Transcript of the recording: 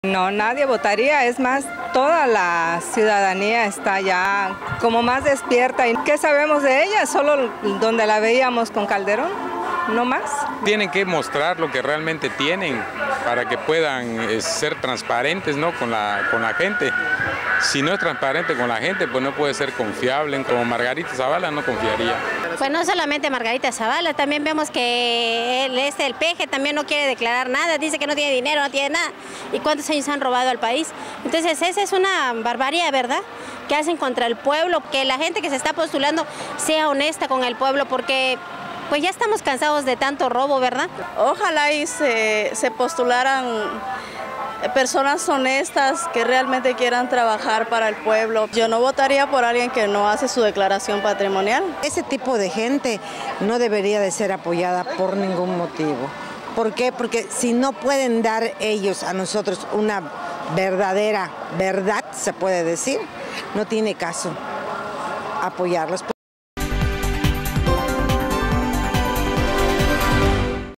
No, nadie votaría, es más, toda la ciudadanía está ya como más despierta. ¿Y qué sabemos de ella? Solo donde la veíamos con Calderón, no más. Tienen que mostrar lo que realmente tienen para que puedan ser transparentes, ¿no?, con la gente. Si no es transparente con la gente, pues no puede ser confiable. Como Margarita Zavala no confiaría. Pues no solamente Margarita Zavala, también vemos que el Peje también no quiere declarar nada, dice que no tiene dinero, no tiene nada. ¿Y cuántos años han robado al país? Entonces esa es una barbarie, ¿verdad?, que hacen contra el pueblo, que la gente que se está postulando sea honesta con el pueblo, porque pues ya estamos cansados de tanto robo, ¿verdad? Ojalá y se postularan personas honestas que realmente quieran trabajar para el pueblo. Yo no votaría por alguien que no hace su declaración patrimonial. Ese tipo de gente no debería de ser apoyada por ningún motivo. ¿Por qué? Porque si no pueden dar ellos a nosotros una verdadera verdad, se puede decir, no tiene caso apoyarlos.